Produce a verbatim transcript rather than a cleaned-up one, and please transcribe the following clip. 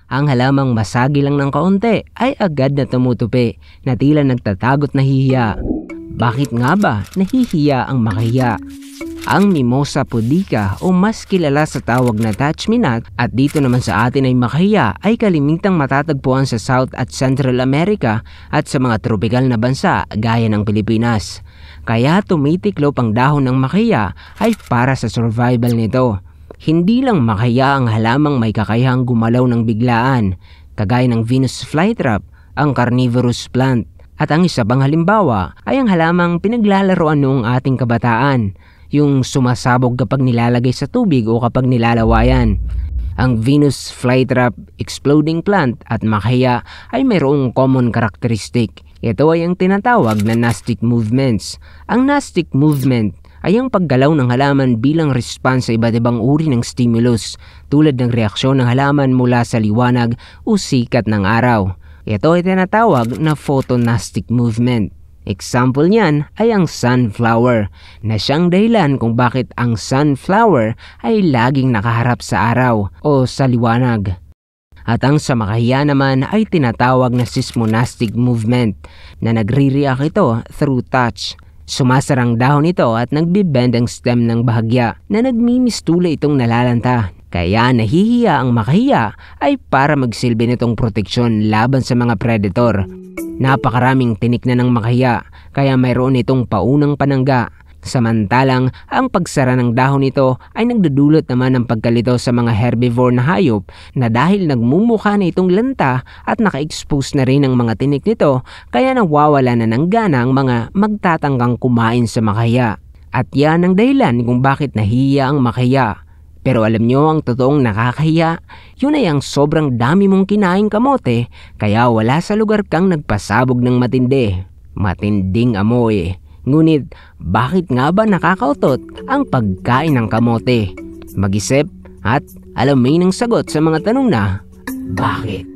Ang halamang masagi lang ng kaunti ay agad na tumutupi na tila nagtatagot na hihiya. Bakit nga ba nahihiya ang makahiya? Ang Mimosa pudica o mas kilala sa tawag na touch me not at dito naman sa atin ay makahiya ay kalimitang matatagpuan sa South at Central America at sa mga tropikal na bansa gaya ng Pilipinas. Kaya tumitiklop ang dahon ng makahiya ay para sa survival nito. Hindi lang makahiya ang halamang may kakayahang gumalaw ng biglaan, kagaya ng Venus flytrap, ang carnivorous plant. At ang isa pang halimbawa ay ang halamang pinaglalaroan noong ating kabataan, yung sumasabog kapag nilalagay sa tubig o kapag nilalawayan. Ang Venus flytrap, exploding plant at makahiya ay mayroong common characteristic. Ito ay ang tinatawag na nastic movements. Ang nastic movement ay ang paggalaw ng halaman bilang response sa iba't ibang uri ng stimulus tulad ng reaksyon ng halaman mula sa liwanag o sikat ng araw. Ito ay tinatawag na photonastic movement. Example niyan ay ang sunflower na siyang dahilan kung bakit ang sunflower ay laging nakaharap sa araw o sa liwanag. At ang sa makahiya naman ay tinatawag na seismonastic movement na nagre-react ito through touch. Sumasarang dahon ito at nagbibend ang stem ng bahagya na nagmimistula itong nalalanta. Kaya nahihiya ang makahiya ay para magsilbi nitong proteksyon laban sa mga predator. Napakaraming tinik na ng makahiya kaya mayroon itong paunang panangga. Samantalang ang pagsara ng dahon nito ay nagdudulot naman ng pagkalito sa mga herbivore na hayop na dahil nagmumukha na itong lanta at naka-expose na rin ang mga tinik nito kaya nawawala na ng gana ang mga magtatanggang kumain sa makahiya. At yan ang dahilan kung bakit nahihiya ang makahiya. Pero alam nyo ang totoong nakakahiya, yun ay ang sobrang dami mong kinaing kamote kaya wala sa lugar kang nagpasabog ng matindi. Matinding amoy. Ngunit, bakit nga ba nakakautot ang pagkain ng kamote? Mag-isip at alamin ang sagot sa mga tanong na, bakit?